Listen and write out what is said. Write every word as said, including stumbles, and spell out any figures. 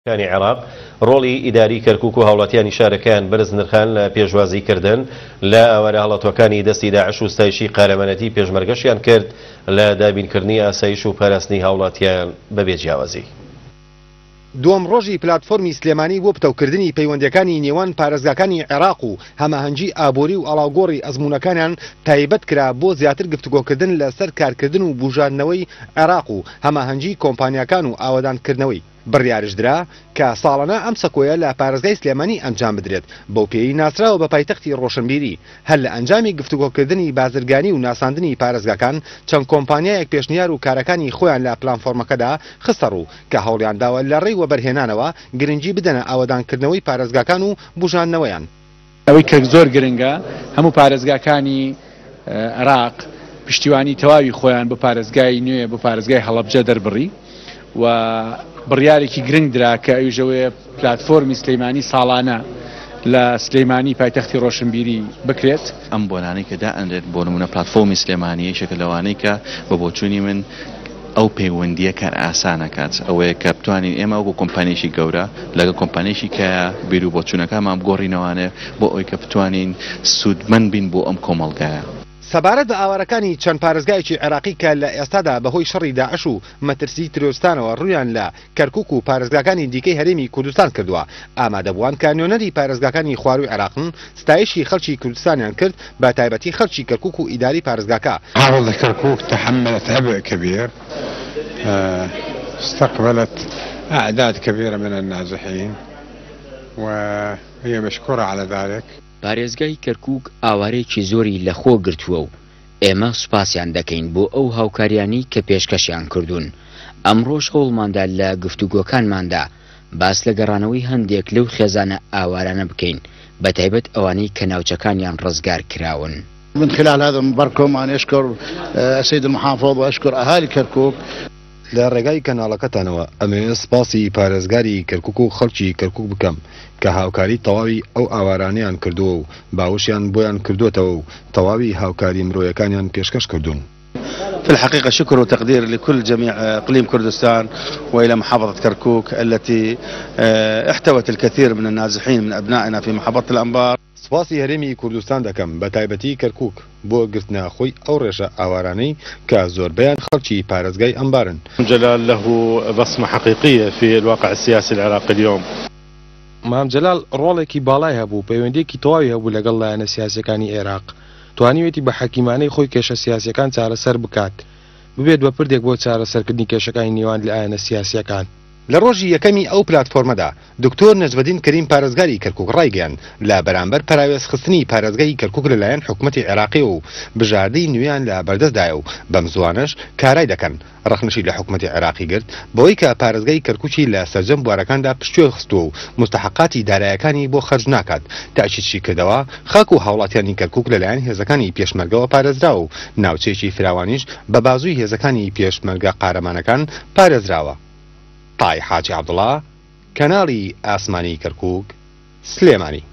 کانی عێراق ڕۆڵی ئیداری کەرکووک و هاوڵاتیانی شارەکان بەرز نرخان لە پێشوازیکردن لە ئەوارە هەڵەتوەکانی دەستی داعش و ستایشی قارەمانەتی پێشمەرگەشیان کرد لە دابینکردنی ئاسایش و پاراستنی هاوڵاتیان بەبێ جیاوازی. دووەم ڕۆژی پلاتفۆرمی سلێمانی بۆ پتەوکردنی پەیوەندیەکانی نێوان پارێزگاکانی عێراق و هەماهەنگی ئابووری و ئەڵاوگۆڕی ئەزموونەکانیان تایبەت کرا بۆ زیاتر گفتوگۆکردن لەسەر کارکردن و بژاردنەوەی عێراق و هەماهەنگی کۆمپانیەکان و ئاوەدانکردنەوەی بڕیاریشدرا کە ساڵانە ئەم سەکۆیە لە پارێزگای سلێمانی ئەنجام بدرێت بەو پێی ناسراوە بە پایتەختی ڕۆشنبیری. هەر لە ئەنجامی گفتوگۆکردنی بازرگانی و ناساندنی پارێزگاکان چەند کۆمپانیایەک پێشنیار و کارەکانی خۆیان لە پلانفۆرمەکەدا خستە ڕوو کە هەوڵیان داوە لە ڕێی وەبەرهێنانەوە گرنگی بدەنە ئاوەدانکردنەوەی پارێزگاکان و بژاندنەوەیان. ئەوەی کە زۆر گرنگە هەموو پارێزگاکانی عێراق پشتیوانی تەواوی خۆیان بە پارێزگای نوێ بە پارێزگای هەڵەبجە دەربڕی و بڕیارێکی گرنگ درا کە ئەوژەوەی پلاتفۆرمی سلەیمانی ساڵانە لە سلەیمانی پایتەختی ڕۆشنبیری بکرێت. ئەم بۆنانەی کە دائەنرێت بۆ نمونە پلاتفۆرمی سلێمانی یەکێکە لەوانەی کە بە بۆچوونی من ئەو پەیوەندیە کار ئاسانەکات ئەوەیە کە بتوانین ئێمە وەکو کۆمپانیێکی گەورە لەگە کۆمپانیێکی کە بیر و بۆچوونەکەمان بگۆڕینەوانێ بۆ ئەوەی کە بتوانین سوودمەند بین بۆ ئەم کۆمەڵگایە. سەبارەت بە ئاوارەکانی چەند پارێزگایەکی عێراقی کە لە ئێستادا بەهۆی شەڕی داعش و مەترسی ترۆستانەوە ڕوویان لە کەرکووک و پارێزگاکانی دیکەی هەرێمی کوردستان کردووە ئامادەبووان کانیۆنەری پارێزگاکانی خواروی عێراقن ستایشی خەڵکی کوردستانیان کرد بە تایبەتی خەڵکی کەرکووک و ئیداری پارێزگاکە. عرض كركوك تحملت عبء كبير استقبلت أعداد كبيرة من النازحين وهي مشكورة على ذلك. پارێزگای کەرکووک ئاوارێکی زۆری لەخۆ گرتووە و ئێمە سوپاسیان دەکەین بۆ ئەو هاوکاریانی کە پێشکەشیان کردوون. ئەمڕۆژ هەوڵماندا لە گفتوگۆکانماندا باس لە گەڕانەوەی هەندێک لەو خێزانە ئاوارانە بکەین بە تایبەت ئەوانەی کە ناوچەکانیان ڕزگار کراون. من خلال هذا المباركم أن أشكر السيد المحافظ وأشكر أهالي كركوك. لە ڕێگای کەناڵەکەتانەوە ئەمێ سپاسی پارێزگاری کەرکووک و خەڵکی کەرکووک بکەم کە هاوکاری تەواوی ئەو ئاوارانیان کردووە و باوشیان بۆیان کردوتەوە و تەواوی هاوکاری مرۆیەکانیان پێشکەش کردوون. في الحقيقة شكر وتقدير لكل جميع إقليم كردستان وإلى محافظة كركوك التي احتوت الكثير من النازحين من أبنائنا في محافظة الأنبار. سپاسی هەرێمی کوردستان دەکەم بە تایبەتی کەرکووک بۆ گرتناخۆی ئەو ڕێژە ئاوارانەی کە زۆربیان خەڵکی پارێزگای ئەمبارن. جلال له بصمة حقيقية في الواقع السياسي العراقي اليوم. مام جلال ڕۆڵێکی باڵای هەبوو پەیوەندێکی تەواوی هەبوو لەگەڵ لایەنە سیاسەکانی عێراق توانیوێتی بە حەکیمانەی خۆی کێشە سیاسیەکان چارەسەر بکات ببێت بە پردێک بۆ چارەسەرکردنی کێشەکانی نێوان لایەنە سیاسیەکان. لە ڕۆژی یەکەمی ئەو پلاتفۆرمەدا دکتۆر نەجمەدین کەریم پارێزگاری کەرکووک ڕایگەیاند لە بەرامبەر پراوێزخستنی پارێزگای کەرکووک لەلایەن حکوومەتی عێراقی و بژاردەی نوێیان لە بەردەستدایە و بەم زوانەش کارای دەکەن ڕەخنەشی لە حکوومەتی عێراقی گرت بۆی کە پارێزگای کەرکووکی لە سەرجەم بوارەکاندا پشتوێ خستووە و مستحقاتی دارایەکانی بۆ خەرج ناکات تاکیدی کردەوە خاک و هاوڵاتیانی کەرکووک لەلایەن هێزەکانی پێشمەرگەوە پارێزراوە و ناوچەیەکی فراوانیش بە بازووی هێزەکانی پێشمەرگە قارەمانەکان پارێزراوە. طای حاجی عەبدوڵڵا، کەناڵی ئاسمانی کەرکووک، سلێمانی.